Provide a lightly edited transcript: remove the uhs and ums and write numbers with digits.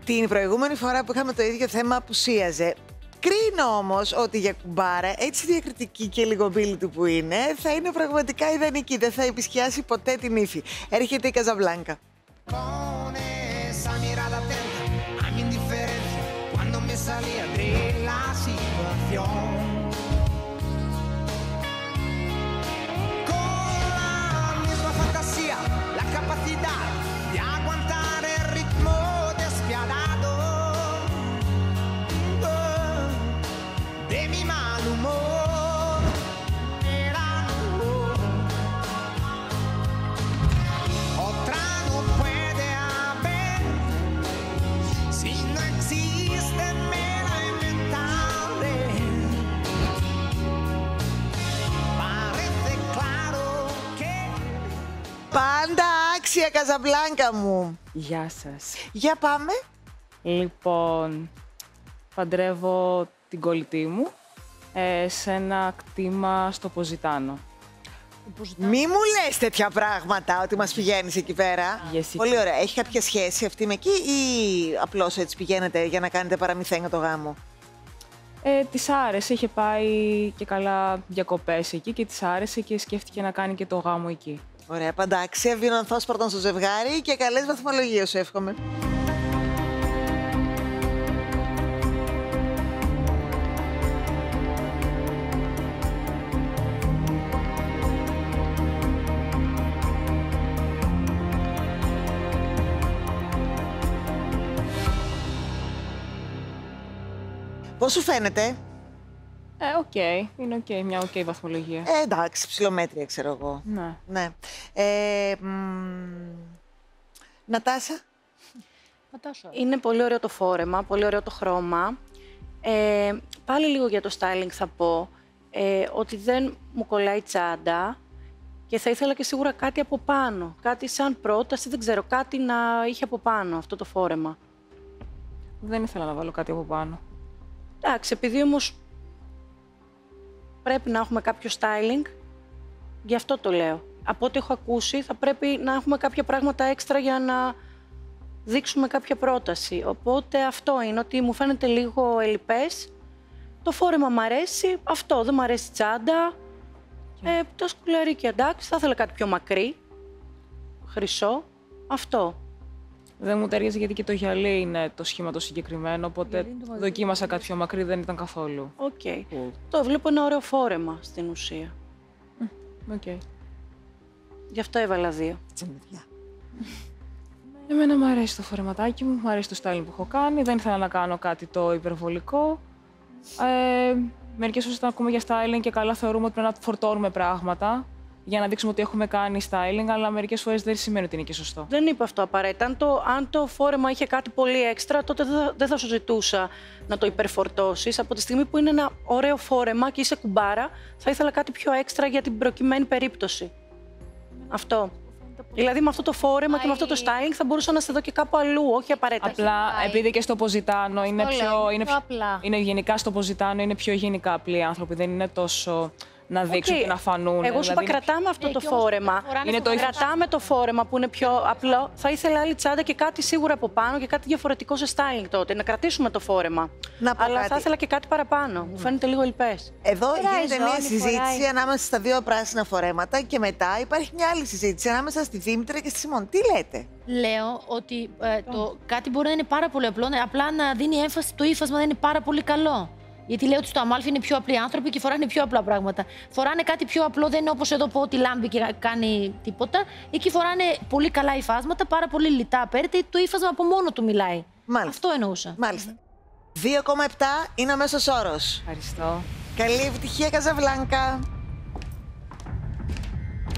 Την προηγούμενη φορά που είχαμε το ίδιο θέμα απουσίαζε. Κρίνω όμως ότι για κουμπάρα, έτσι διακριτική και λίγο μπίλη του που είναι, θα είναι πραγματικά ιδανική. Δεν θα επισκιάσει ποτέ την ύφη. Έρχεται η Καζαμπλάνκα. Πάντα άξια, Καζαμπλάνκα μου. Γεια σας. Για πάμε. Λοιπόν, παντρεύω την κολλητή μου σε ένα κτήμα στο Ποζιτάνο. Μη μου λες τέτοια πράγματα ότι μας πηγαίνεις εκεί πέρα. Yes, Πολύ ωραία. Έχει κάποια σχέση αυτή με εκεί ή απλώς έτσι πηγαίνετε για να κάνετε παραμυθένιο το γάμο? Της άρεσε, είχε πάει και καλά διακοπές εκεί και της άρεσε και σκέφτηκε να κάνει και το γάμο εκεί. Ωραία, πάντα άξια. Βίνω ανθόσπαρτον στο ζευγάρι και καλές βαθμολογίες σου εύχομαι. Πώς σου φαίνεται? Οκ. Είναι οκ. Μια οκ βαθμολογία. Εντάξει, ψιλομέτρια ξέρω εγώ. Ναι. Ναι. Νατάσα. Είναι πολύ ωραίο το φόρεμα, πολύ ωραίο το χρώμα. Πάλι λίγο για το styling θα πω ότι δεν μου κολλάει τσάντα και θα ήθελα και σίγουρα κάτι από πάνω. Κάτι σαν πρόταση, δεν ξέρω, κάτι να είχε από πάνω αυτό το φόρεμα. Δεν ήθελα να βάλω κάτι από πάνω. Εντάξει, επειδή όμως πρέπει να έχουμε κάποιο styling, γι' αυτό το λέω. Από ό,τι έχω ακούσει, θα πρέπει να έχουμε κάποια πράγματα έξτρα για να δείξουμε κάποια πρόταση. Οπότε αυτό είναι, ότι μου φαίνεται λίγο ελλειπές. Το φόρεμα μ' αρέσει, αυτό, δεν μ' αρέσει τσάντα. Το σκουλαρίκι, εντάξει, θα ήθελα κάτι πιο μακρύ, χρυσό, αυτό. Δεν μου ταιριάζει γιατί και το γυαλί είναι το σχήμα το συγκεκριμένο, οπότε δοκίμασα κάτι πιο μακρύ, δεν ήταν καθόλου. Οκ. Το βλέπω ένα ωραίο φόρεμα στην ουσία. Οκ. Γι' αυτό έβαλα 2. Εμένα μου αρέσει το φορεματάκι μου, μου αρέσει το styling που έχω κάνει, δεν ήθελα να κάνω κάτι το υπερβολικό. Μερικές φορές όταν ακούμε για styling και καλά θεωρούμε ότι πρέπει να φορτώνουμε πράγματα για να δείξουμε ότι έχουμε κάνει styling, αλλά μερικές φορές δεν σημαίνει ότι είναι και σωστό. Δεν είπα αυτό απαραίτητα. Αν το φόρεμα είχε κάτι πολύ έξτρα, τότε δεν θα σου ζητούσα να το υπερφορτώσεις. Από τη στιγμή που είναι ένα ωραίο φόρεμα και είσαι κουμπάρα, θα ήθελα κάτι πιο έξτρα για την προκειμένη περίπτωση. Αυτό. Δηλαδή με αυτό το φόρεμα και με αυτό το styling θα μπορούσα να σε δω και κάπου αλλού, όχι απαραίτητα. Απλά επειδή και στο Ποζιτάνο είναι γενικά στο Ποζιτάνο είναι πιο γενικά απλοί άνθρωποι, δεν είναι τόσο να δείξουν και να φανούν. Εγώ σου είπα κρατάμε αυτό το φόρεμα. Κρατάμε το φόρεμα που είναι πιο απλό. Θα ήθελα άλλη τσάντα και κάτι σίγουρα από πάνω και κάτι διαφορετικό σε styling τότε. Να κρατήσουμε το φόρεμα. Αλλά θα ήθελα και κάτι παραπάνω. Μου φαίνεται λίγο ελπές. Εδώ γίνεται μια συζήτηση ανάμεσα στα δύο πράσινα φορέματα και μετά υπάρχει μια άλλη συζήτηση ανάμεσα στη Δήμητρα και στη Σιμών. Τι λέτε? Λέω ότι κάτι μπορεί να είναι πάρα πολύ απλό, απλά να δίνει έμφαση το ύφασμα δεν είναι πάρα πολύ καλό. Γιατί λέω ότι στο Αμάλφι είναι πιο απλοί άνθρωποι και φοράνε πιο απλά πράγματα. Φοράνε κάτι πιο απλό, δεν είναι όπως εδώ που ότι λάμπει και κάνει τίποτα. Εκεί φοράνε πολύ καλά υφάσματα, πάρα πολύ λιτά απέραντα, το ύφασμα από μόνο του μιλάει. Μάλιστα. Αυτό εννοούσα. Μάλιστα. 2,7 είναι ο μέσος όρος. Ευχαριστώ. Καλή επιτυχία, Καζαμπλάνκα.